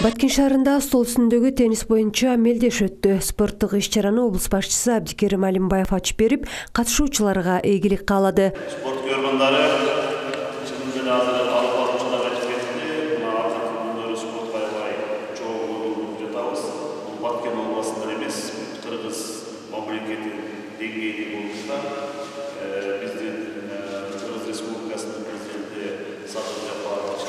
Баткен шаарында стол үстүндөгү теннис боюнча мелдеш өттү. Спорттук иш-чараны облус башчысы Абдикерим Алимбаев ачып берип, катышуучуларга ийгилик каалады. Спорт көргөндөрү чынында азыр алып баруучуларга жеткенде, мына акыркы спортко аябай чогуу жатабыз. Бул Баткен областында эмес, Кыргыз мамлекети деңгейинде болушта биздин Кыргыз Республикасынын президенти Садыр Жапарович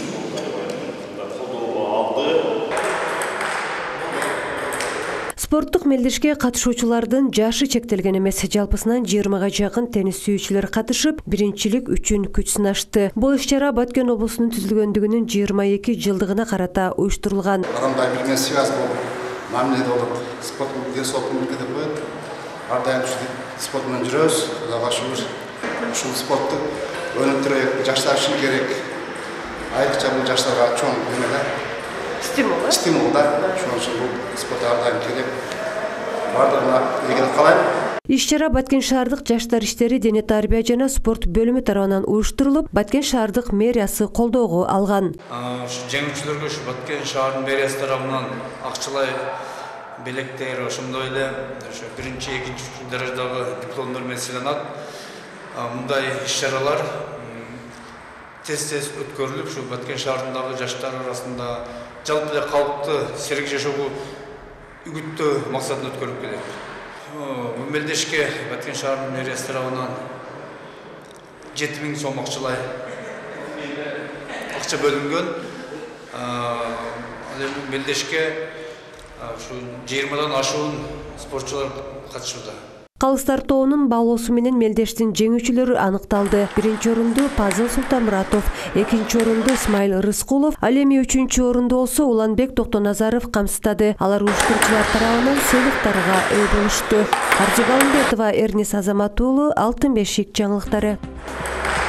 Спорттук мелдешке катышуучулардын жашы чектелген эмес, жалпысынан 20га жакын теннис сүйүүчүлөр катышып, биринчилик үчүн күч сынашты. Бул иш-чара Баткен облусунун түзүлгөндүгүнүн 22 жылдыгына карата уюштурулган. Адамдар бири связь болуп, мамиледе болуп, спорттун денсаулыктын өлкөдө коет. Ар дайым спорт менен жүрөбүз. Кудайга шүгүр. Ушул спортту өнүктүрөйүк, жаштар үчүн керек. Айрыкча бул жаштарга чоң эмеле стимул да. Ошон үчүн бул спорт ар дайым керек. Бардыгына ийгилик каалайм. Иш-чара Баткен шаардык жаштар иштери, дене тарбия жана спорт бөлүмү тарабынан уюштурулуп, Баткен шаардык мэриясы колдоого алган. Жеңүүчүлөргө ушу Баткен шаарынын мэриясы тарабынан акчалай белектер, ошондой эле биринчи, экинчи даражадагы дипломдор менен сыйланат. Мындай иш-чаралар тез-тез өткөрүлүп, ушу Баткен шаарындагы жаштар арасында жалпы эле калкты серик жашоого үгүттөө максатында өткөрүлүп келет. Бул мелдешке Баткен шаарынын мэриясы тарабынан 7000 сом акча бөлүнгөн. Ал эми мелдешке ушу 20дан ашуун спортчулар катышууда. Калыс тартоонун баалоосу менен мелдештин жеңүүчүлөрү аныкталды. Биринчи орунду Пазыл Султанмуратов, экинчи орунду Исмаил Рыскулов, ал эми үчүнчү орунду болсо Уланбек Токтоназаров камсыздады. Алар уюштуруучулар тарабынан сыйлыктарга ээ болушту. Арзы Галымбетова, Эрнис Азамат уулу, Алтын бешик жаңылыктары.